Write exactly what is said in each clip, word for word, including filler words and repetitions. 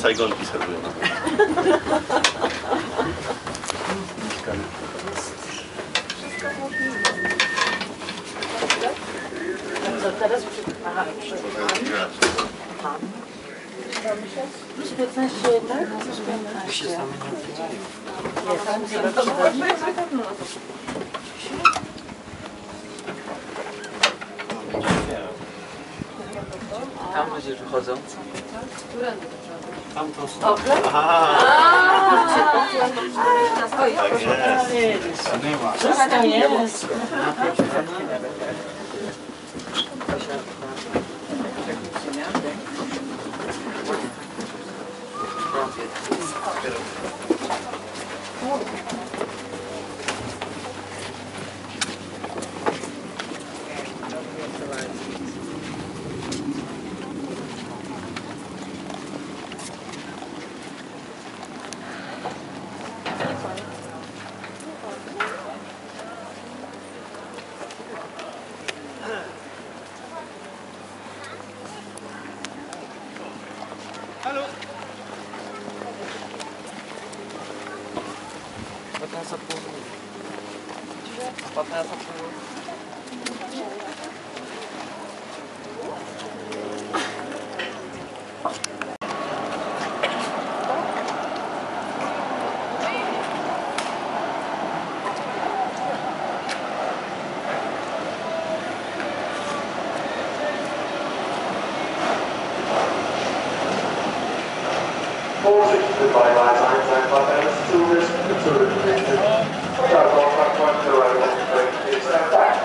Sajgonki serwują. Teraz aha, plus piętnaście, tak? Plus piętnaście. Nie, tam Tam ludzie wychodzą. Tam to są. Aha! Oj, Tak jest. wszystko jest. Halo! Potem za pół. Potem za pół. Vorsicht bei Gleis eins einfach eins zu ist zurückgerichtet. Der Vortrag von der ist erteilt.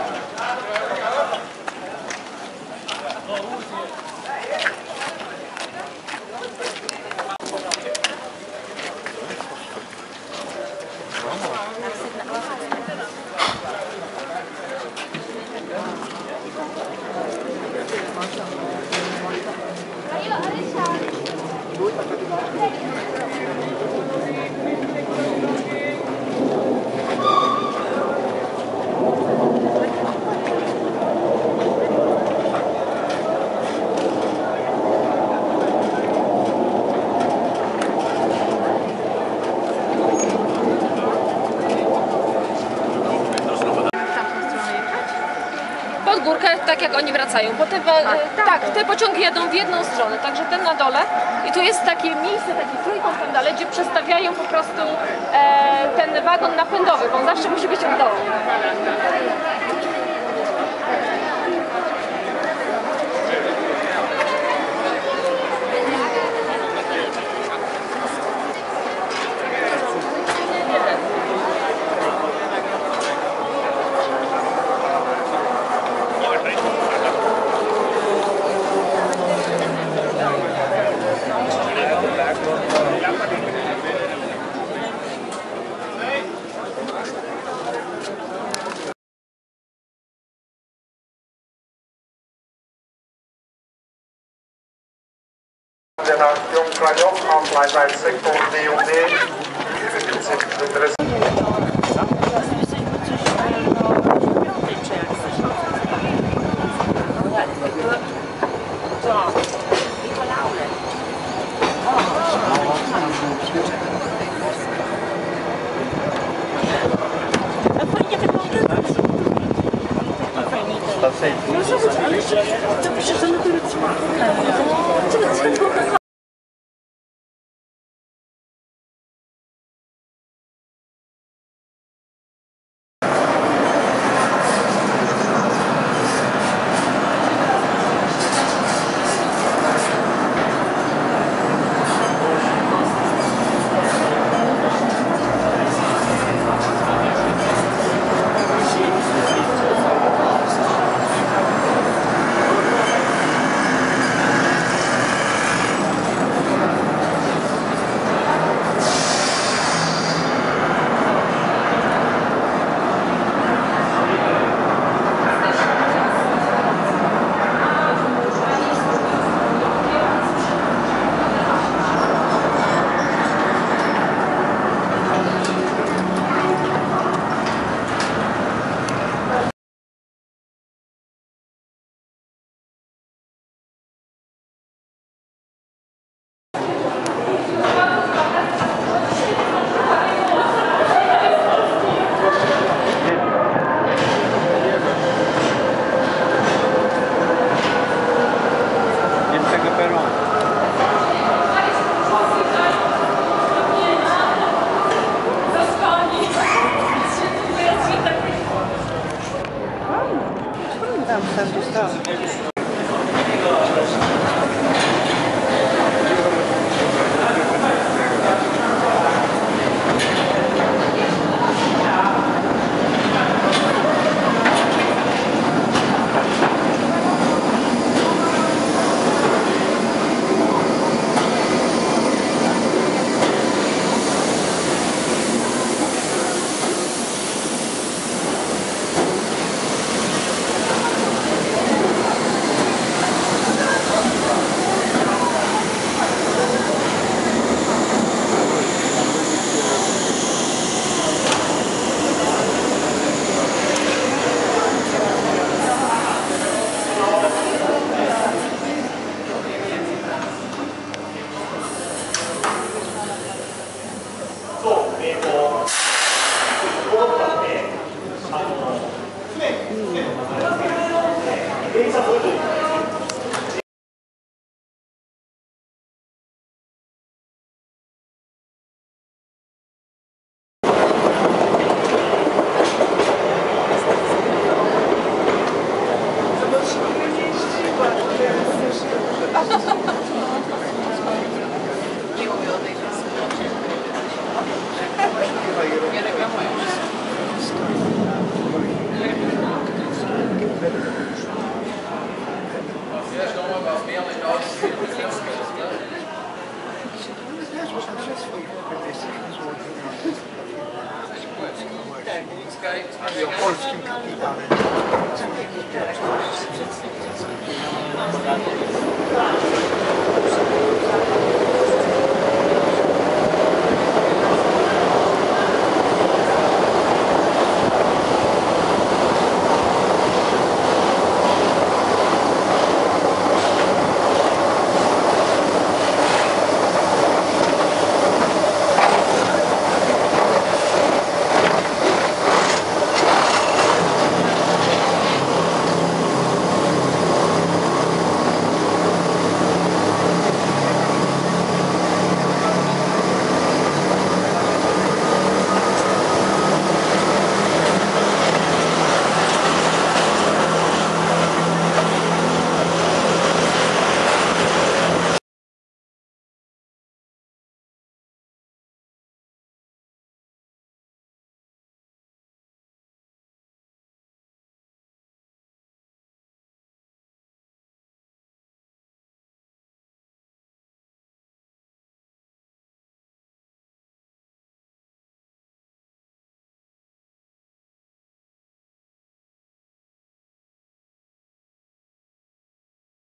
Pod górkę, tak jak oni wracają, bo te, e, tak, te pociągi jadą w jedną stronę, także ten na dole i tu jest takie miejsce, taki trójkąt tam dalej, gdzie przestawiają po prostu e, ten wagon napędowy, bo on zawsze musi być od dołu. Nach Jungfrau auf Gleis eins Sektor D und D befindet sich Interesse. No zobacz, ale to przecież to na tyle trwa.